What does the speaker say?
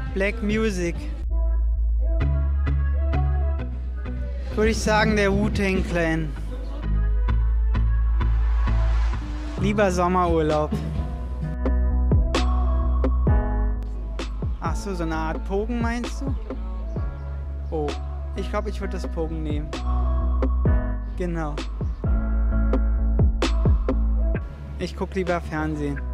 Black Music. Würde ich sagen, der Wu-Tang Clan. Lieber Sommerurlaub. Ach so, so eine Art Pogen meinst du? Oh, ich glaube, ich würde das Pogen nehmen. Genau. Ich gucke lieber Fernsehen.